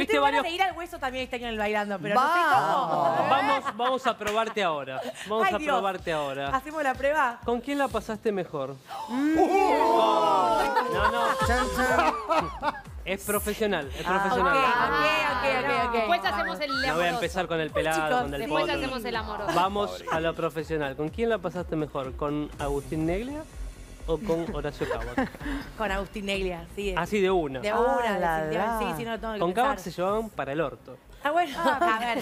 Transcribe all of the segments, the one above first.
Hiciste varios... de ir al hueso también este año en el bailando, pero no sé cómo. Vamos a probarte ahora. Vamos a probarte ahora. ¿Hacemos la prueba? ¿Con quién la pasaste mejor? No. Es profesional, es profesional. Ok. Después hacemos el amoroso. No voy a empezar con el pelado, con el Después potro. hacemos el amoroso. Vamos a lo profesional. ¿Con quién la pasaste mejor? ¿Con Agustín Neglia o con Horacio Cavac? Con Agustín Neglia, sí. Así de una. De una, definitivamente. Sí, no lo tengo que Con pensar. Cavac se llevaban para el orto. Ah, bueno, a ver.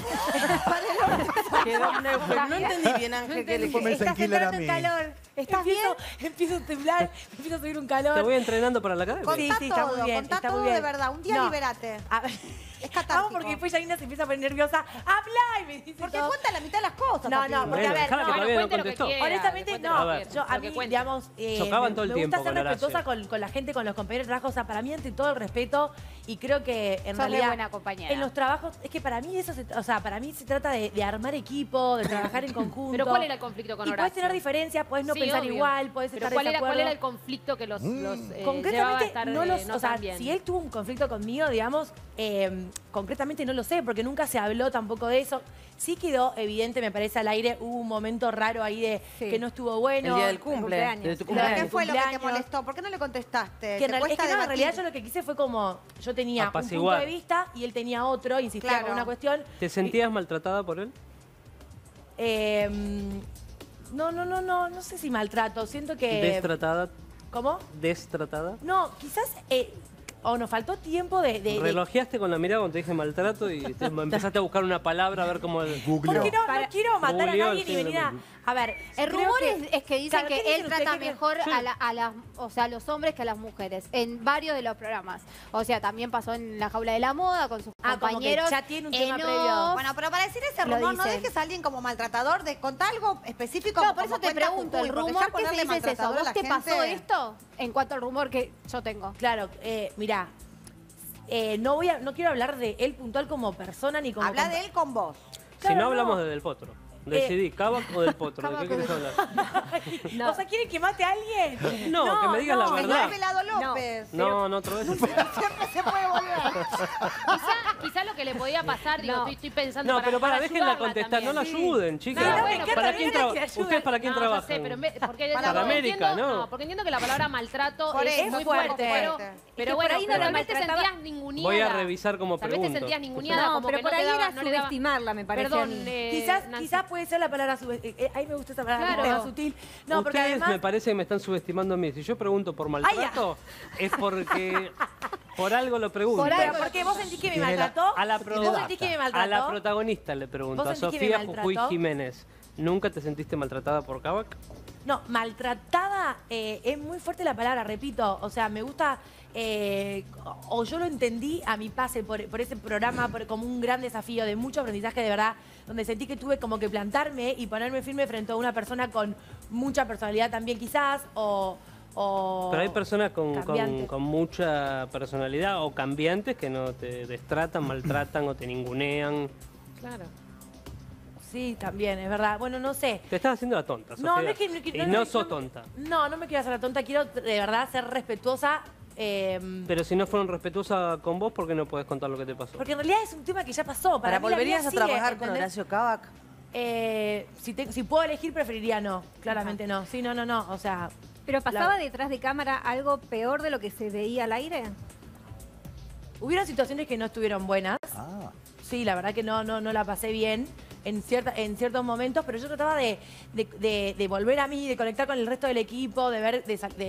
No entendí bien, Ángel, que le Estás entrando en calor. ¿Estás bien? Empiezo a temblar, me empiezo a subir un calor. Te voy entrenando para la academia. Sí, está muy bien. Contá Está todo muy bien. de verdad. Un día liberate. A ver. Es catártico. Vamos, porque después Yanina se empieza a poner nerviosa. ¡Habla! Y me dice Porque todo. cuenta la mitad de las cosas. No, porque a ver, dejala que todavía no cuente lo que contestó. quiera. honestamente, no. A ver. Yo, a mí, digamos, Chocaban todo el me tiempo gusta ser con Horacio. respetuosa con la gente, con los compañeros de trabajo. O sea, para mí, ante todo el respeto, y creo que en Sos re realidad buena compañera. en los trabajos, es que para mí eso para mí se trata de armar equipo, de trabajar en conjunto. Pero ¿cuál era el conflicto con y Horacio? puedes tener diferencias, puedes no Sí, pensar obvio. igual, puedes Pero estar ¿cuál desacuerdo. era el conflicto que los llevaba a Concretamente estar no los, no o sea, tan bien? si él tuvo un conflicto conmigo, digamos, concretamente no lo sé, porque nunca se habló tampoco de eso. Sí quedó evidente, me parece, al aire, hubo un momento raro ahí de que no estuvo bueno. El día del cumple. De tu ¿Pero cumpleaños. qué fue lo que te cumpleaños. molestó? ¿Por qué no le contestaste? Que en, ¿Te cuesta en debatir? realidad yo lo que quise fue como, yo tenía un Apaciguar. punto de vista y él tenía otro, insistía Claro. con una cuestión. ¿Te sentías maltratada por él? No sé si maltrato, siento que... ¿Destratada? ¿Cómo? ¿Destratada? No, quizás... o nos faltó tiempo de Relojeaste con la mirada cuando te dije maltrato y empezaste a buscar una palabra a ver cómo... Porque no quiero matar a Googleó nadie el ni venir a... A ver, El creo rumor es que dicen Claro, que ¿qué él dicen trata ustedes? mejor a los hombres que a las mujeres, en varios de los programas. O sea, también pasó en La Jaula de la Moda con sus como que compañeros. ya tiene un tema en previo. off. Bueno, pero para decir ese Lo rumor, no dicen. dejes a alguien como maltratador. Contá algo específico. No, por como eso te cuenta pregunto, Jujuy, el porque rumor ya que se ponerle dice es eso. maltratador a ¿Vos la te gente- pasó esto? En cuanto al rumor que yo tengo. Claro, mirá, no quiero hablar de él puntual como persona ni como... Habla de él con vos. Si Claro, no no. hablamos del potro. Decidí, ¿Cavac o del potro? ¿De qué querés hablar? O sea, ¿quieren que mate a alguien? No, que me digas la Señor verdad. Pelado López. No, otra vez. Siempre se puede volver. Quizá lo que le podía pasar, digo, No. estoy pensando No, pero para déjenla ayudarla contestar, no la también. ayuden, chicas. No, bueno, ¿Para pero quién no que ayuden. ¿Ustedes para quién No, trabajan? yo sé, pero porque Para América, entiendo, ¿no? porque entiendo que la palabra maltrato Por es eso, muy fuerte. fuerte. Pero por bueno, ahí no la tal vez te maltrataba. sentías ninguneada. Voy a revisar cómo Tal vez te pregunto. sentías ninguneada, No, como pero que por no ahí te daba, era no le daba... subestimarla, me parece a Perdón, mí. Nancy. Quizás puede ser la palabra ahí me gusta esa palabra, Claro. más sutil. No, porque Ustedes además... me parece que me están subestimando a mí. Si yo pregunto por maltrato, es porque por algo lo pregunto. Por Pero algo. porque vos sentís que me maltrató. A la, ¿Vos sentís que me maltrató? a la protagonista le pregunto, ¿Vos a sentís que me Sofía Jujuy maltrató? Jiménez. ¿Nunca te sentiste maltratada por Cavac? No, maltratada es muy fuerte la palabra, repito. O sea, me gusta, o yo lo entendí a mi pase por ese programa como un gran desafío de mucho aprendizaje de verdad, donde sentí que tuve como que plantarme y ponerme firme frente a una persona con mucha personalidad también quizás, o Pero hay personas cambiante. con mucha personalidad o cambiantes que no te destratan, maltratan o te ningunean. Claro. Sí, también, es verdad. Bueno, no sé. Te estás haciendo la tonta, Sofía. No, no es que... Y no sos tonta. No, no me quiero hacer la tonta. Quiero de verdad ser respetuosa. Pero si no fueron respetuosas con vos, ¿por qué no podés contar lo que te pasó? Porque en realidad es un tema que ya pasó. ¿Para mí la volverías vida a sigue, trabajar con ¿entendés? Horacio Cavac? Si puedo elegir, preferiría no. Claramente no. Sí, no. O sea... ¿Pero pasaba detrás de cámara algo peor de lo que se veía al aire? Hubieron situaciones que no estuvieron buenas. Ah. Sí, la verdad que no la pasé bien en ciertos momentos, pero yo trataba de volver a mí, de conectar con el resto del equipo, de ver,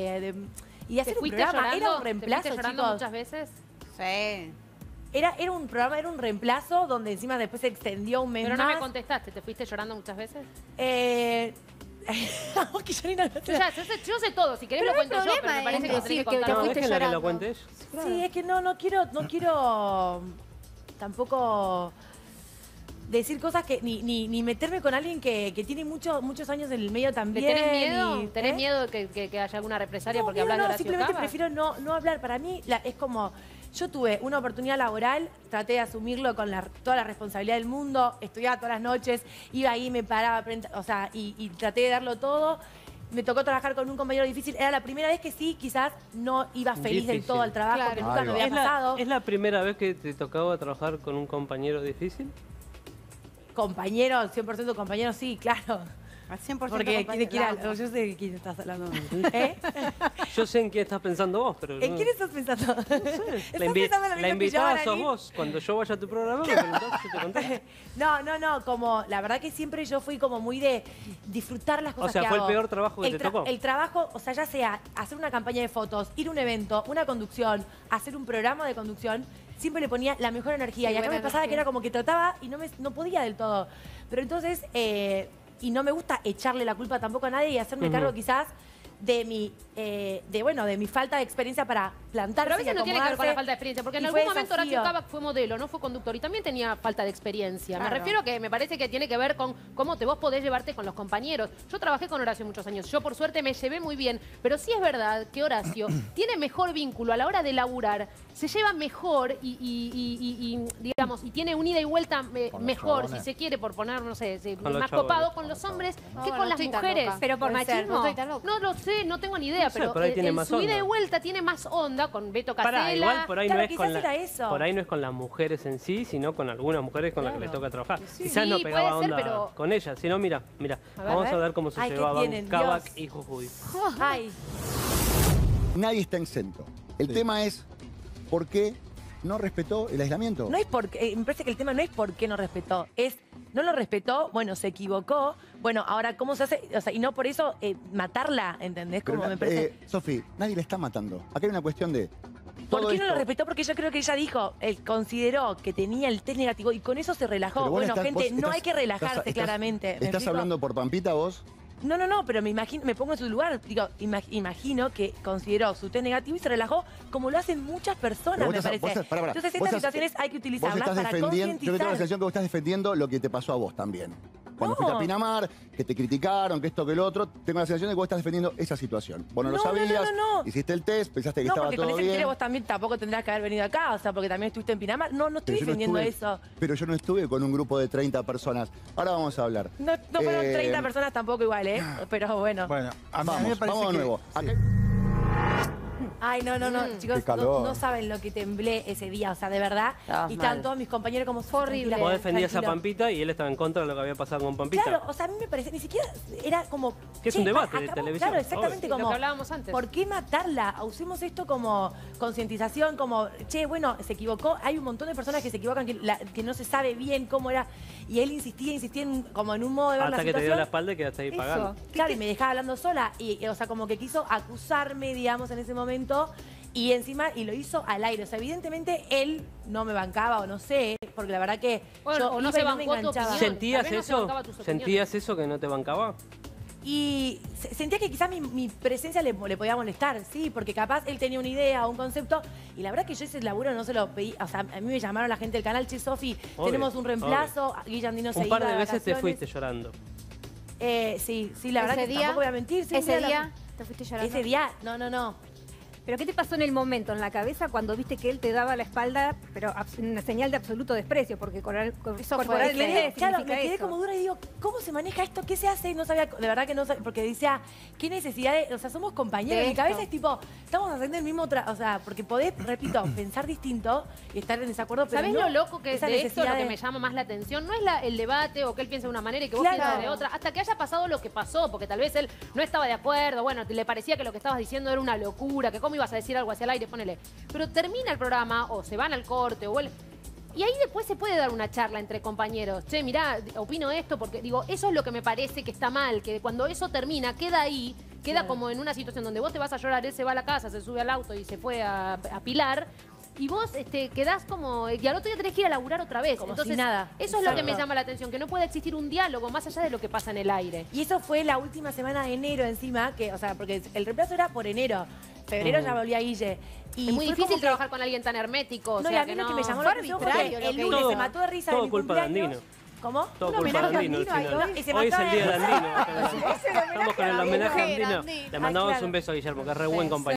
y hacer ¿Te un fuiste programa. llorando? Era un ¿Te reemplazo, fuiste llorando chicos. muchas veces? Sí. Era un programa, era un reemplazo donde encima después se extendió un mes Pero no más. me contestaste, ¿te fuiste llorando muchas veces? Que Janina no te- Yo sé todo, si querés Pero lo no cuento hay yo, pero problema me parece en que lo tenés decir que que contar te No, vos. fuiste déjenla que lo llorando. cuente ella. Sí, es que no quiero tampoco decir cosas que ni meterme con alguien que tiene muchos años en el medio ¿Le también. tenés miedo? y- ¿Tenés ¿eh? miedo que haya alguna represalia porque miedo hablas de no, Horacio simplemente Cava? prefiero no hablar. Para mí es como, yo tuve una oportunidad laboral, traté de asumirlo con toda la responsabilidad del mundo, estudiaba todas las noches, iba ahí, me paraba, o sea, y traté de darlo todo. me tocó trabajar con un compañero difícil. Era la primera vez que sí, quizás no iba feliz del Difícil. todo al trabajo, Claro. que nunca me había ¿Es pasado. es la primera vez que te tocaba trabajar con un compañero difícil? Compañero, 100% compañero, sí, claro. Al 100% Porque tiene que ir compañero. yo sé de quién estás hablando. ¿Eh? Yo sé en quién estás pensando vos, pero ¿En no- quién estás pensando? no sé. ¿Estás La, pensando en lo mismo la que yo, invitada sos Arani? vos. Cuando yo vaya a tu programa, me preguntás, yo te conté. No, como la verdad que siempre yo fui como muy de disfrutar las cosas O sea, que fue el hago. peor trabajo que te tocó. El trabajo, o sea, ya sea hacer una campaña de fotos, ir a un evento, una conducción, hacer un programa de conducción, siempre le ponía la mejor energía. Sí, y acá buena me pasaba energía. que era como que trataba y no podía del todo. Pero entonces, y no me gusta echarle la culpa tampoco a nadie y hacerme cargo quizás de mi falta de experiencia para plantarse. Pero a veces y no tiene que ver con la acomodarse. falta de experiencia, porque en Y algún fue momento desafío. Horacio Cava fue modelo, no fue conductor, y también tenía falta de experiencia. Claro. Me refiero a que me parece que tiene que ver con cómo vos podés llevarte con los compañeros. Yo trabajé con Horacio muchos años, yo por suerte me llevé muy bien, pero sí es verdad que Horacio tiene mejor vínculo a la hora de laburar, se lleva mejor y digamos, y tiene un ida y vuelta mejor, si chabones. se quiere, por poner, no sé, Con los más chabones. copado con los hombres No, que no con las estoy tan mujeres. loca. Pero por Puede ser, machismo. no estoy tan loca. No lo sé, no tengo ni idea, No sé, pero por ahí tiene en más su ida y onda. vuelta tiene más onda con Beto Casella. Pará, igual por ahí Claro, no es quizás con era eso. por ahí no es con las mujeres en sí, sino con algunas mujeres con las que le toca trabajar. Quizás Sí, no pegaba puede ser, onda pero- con ellas, sino mira, vamos ver. a ver cómo se Ay, ¿qué llevaban tienen? Kavak Dios. y Jujuy. Ay, Nadie está exento. El tema es por qué no respetó el aislamiento. no es porque, me parece que el tema no es por qué no respetó, es no lo respetó, bueno, se equivocó, bueno, ahora cómo se hace, o sea, y no por eso matarla, ¿entendés? Pero Como me parece. Sofi, nadie le está matando. Acá hay una cuestión de... ¿Por todo qué no lo esto- respetó? Porque yo creo que ella dijo, él consideró que tenía el test negativo y con eso se relajó. Pero vos Bueno, estás- gente, vos no estás- hay que relajarse, estás- claramente. ¿Me ¿Estás explico? hablando por Pampita vos? No, pero me pongo en su lugar. Digo, imagino que consideró su test negativo y se relajó como lo hacen muchas personas, Pero me vos estás- parece. vos estás- pará. Entonces, Vos estas estás- situaciones hay que Vos utilizarlas estás para defendiendo... Yo tengo la concientizar. sensación que vos estás defendiendo lo que te pasó a vos también. Cuando No. fuiste a Pinamar, que te criticaron, que esto, que lo otro, tengo la sensación de que vos estás defendiendo esa situación. Vos no lo No, no, sabías, no. hiciste el test, pensaste que No, estaba porque con todo ese bien. criterio vos también tampoco tendrás que haber venido acá, o sea, porque también estuviste en Pinamar. No estoy Pero yo no defendiendo estuve- eso. Pero yo no estuve con un grupo de 30 personas. Ahora vamos a hablar. No fueron Eh, 30 personas tampoco igual, ¿eh? Pero bueno. Bueno, a mí me Vamos, parece vamos de que... nuevo. Acá- Ay, no, chicos, Qué calor. no saben lo que temblé ese día, o sea, de verdad. Estabas Y estaban mal. todos mis compañeros como Horrible. tranquila, Vos defendías a tranquilo. Pampita y él estaba en contra de lo que había pasado con Pampita. Claro, o sea, a mí me parece, ni siquiera era como... Que es che, un debate de acabó- televisión, Claro, exactamente obvio. como... Lo que hablábamos antes. ¿Por qué matarla? Usemos esto como concientización, como, che, bueno, se equivocó. Hay un montón de personas que se equivocan, que no se sabe bien cómo era. Y él insistía como en un modo de ver Hasta la que te dio situación. la espalda y quedaste ahí Eso. pagando. Claro, y me dejaba hablando sola. Y, o sea, como que quiso acusarme, digamos, en ese momento. Y encima, y lo hizo al aire. O sea, evidentemente él no me bancaba o no sé, porque la verdad que Bueno, yo o no iba se y no me bancó tu enganchaba. opinión. ¿Sentías Tal vez no se eso? bancaba tus opiniones. ¿Sentías eso que no te bancaba? Y sentía que quizás mi presencia le podía molestar, sí, porque capaz él tenía una idea o un concepto, y la verdad que yo ese laburo no se lo pedí, o sea, a mí me llamaron la gente del canal, che, Sofi, Obvio, tenemos un reemplazo, Guille Andino se Un par iba de de veces te vacaciones. fuiste llorando. Sí, la verdad Ese que día- tampoco voy a mentir. sí, un Ese la- día te fuiste llorando. Ese día, no. ¿Pero qué te pasó en el momento, en la cabeza, cuando viste que él te daba la espalda, pero una señal de absoluto desprecio? Porque Eso fue corporalmente Claro, significa me quedé eso. como dura y digo, ¿cómo se maneja esto? ¿Qué se hace? No sabía, de verdad que no sabía, porque decía, ¿qué necesidad de, o sea, somos compañeros? De Mi cabeza esto. es tipo, estamos haciendo el mismo, o sea, porque podés, repito, pensar distinto y estar en desacuerdo, pero ¿Sabés no lo loco que es esa de esto? necesidad Lo que de- me llama más la atención no es el debate o que él piense de una manera y que vos Claro. pienses de otra, hasta que haya pasado lo que pasó, porque tal vez él no estaba de acuerdo, bueno, le parecía que lo que estabas diciendo era una locura, que cómo ibas a decir algo hacia el aire, ponele. Pero termina el programa o se van al corte o él... Y ahí después se puede dar una charla entre compañeros. Che, mirá, opino esto porque, digo, eso es lo que me parece que está mal, que cuando eso termina, queda ahí, queda como en una situación donde vos te vas a llorar, él se va a la casa, se sube al auto y se fue a Pilar, y vos quedás como... Y al otro día tenés que ir a laburar otra vez. Como Entonces, si nada. eso es lo que me Exacto. llama la atención, que no pueda existir un diálogo más allá de lo que pasa en el aire. Y eso fue la última semana de enero encima, que, o sea, porque el reemplazo era por enero. Febrero ya volvía Guille. Y Es muy fue difícil como que- trabajar con alguien tan hermético. O No, y sea, a mí lo que me llamó la atención fue arbitrario que lo el que lunes hizo. se mató de risa Todo de mi culpa de cumpleaños. Andino. ¿Cómo? Todo Un culpa de homenaje a Andino. Andino al ahí final. hoy. Y se Hoy es el mataba día de de- Andino. Estamos con el homenaje a Mujer, Andino. Andino. Le mandamos claro. un beso a Guillermo, que es re buen Sí. compañero.